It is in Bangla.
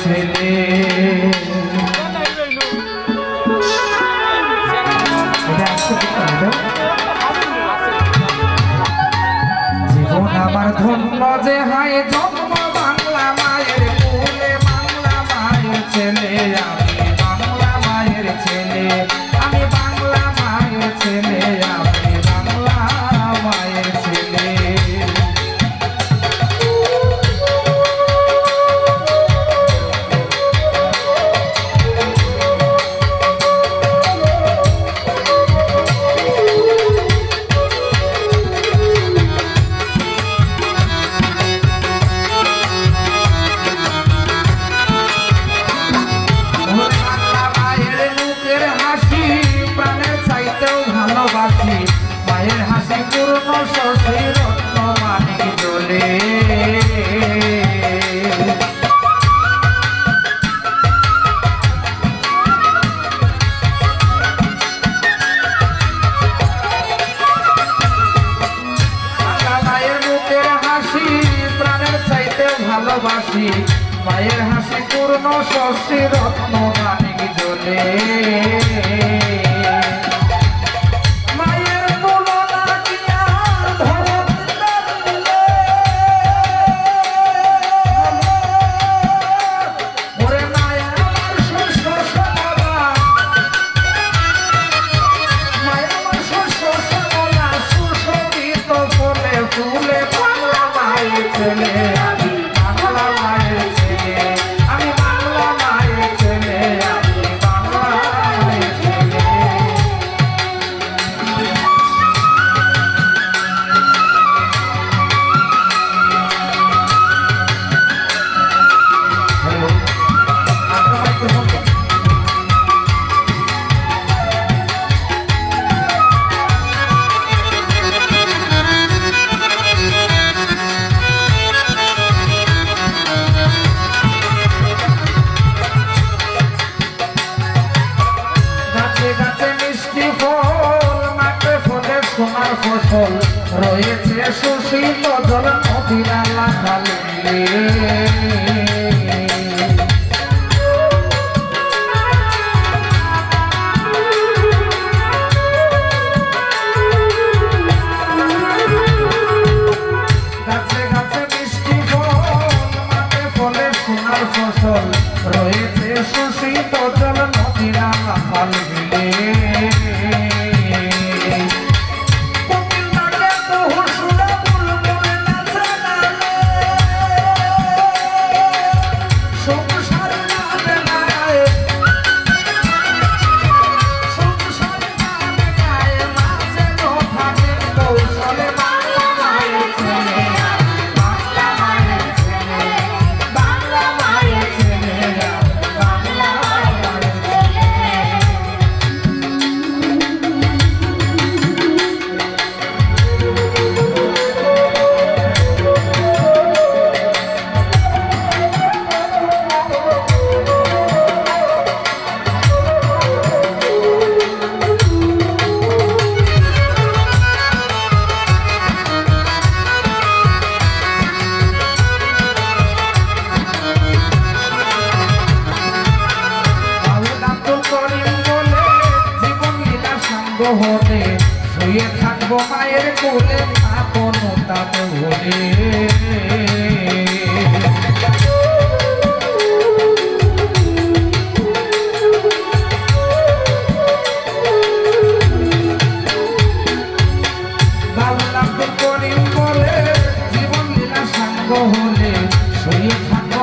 ছেলে জীবন আমার ধন্য যে হায় জন্ম বাংলা মায়ের কুলে বাংলা মায়ের ছেলে আমি বাংলা মায়ের ছেলে আমি বাংলা মায়ের ছেলে আমি বাংলা মায়ের ছেলে মায়ের হাসি পূর্ণ শশী রত্ন মানিক জ্বলে মায়ের মুখের হাসি প্রাণের চাইতে ভালোবাসি মায়ের হাসি পূর্ণ শশী রত্ন মানিক জ্বলে ফসল রয়েছে সুশীল জল নদীনালা খালে গাছে গাছে মিষ্টি ফল মাঠে ফলে সোনার ফসল রয়েছে সুশীল জল নদীনালা খালে হলে শুয়ে থাকবো মায়ের কোলে আপন তাপ হলে বাউল আব্দুল করিম বলে জীবন লীলা সাঙ্গ হলে শুয়ে থাকবো